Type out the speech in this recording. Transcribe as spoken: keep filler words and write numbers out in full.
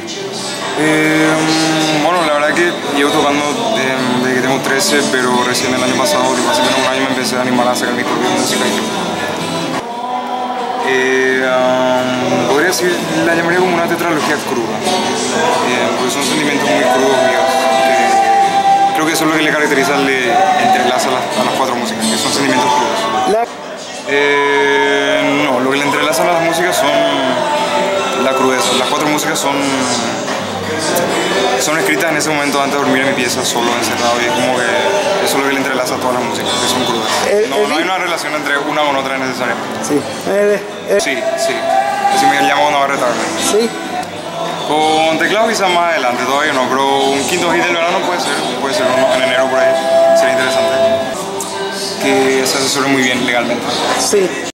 Eh, bueno, la verdad que llevo tocando desde, desde que tengo trece, pero recién el año pasado, tipo, hace menos de un año, me empecé a animar a sacar mi propia música. Eh, um, podría decir, la llamaría como una tetralogía cruda, eh, porque son sentimientos muy crudos míos, que creo que eso es lo que le caracteriza, le entrelaza a las, a las cuatro músicas, que son sentimientos crudos. La... Eh, no, lo que le entrelaza a las músicas son la crudeza. Las cuatro músicas son, son escritas en ese momento antes de dormir en mi pieza, solo encerrado, y es como que eso es lo que le entrelaza a todas las músicas, que son crudas. El, no, el... no hay una relación entre una con otra necesariamente. Sí. Eh, eh. Sí, sí. Así me llamo cuando va a retarme. Sí. Con teclado quizás más adelante, todavía no, pero un quinto hit del verano puede ser, puede ser uno en enero por ahí, sería interesante. Que se asesore muy bien legalmente. Sí.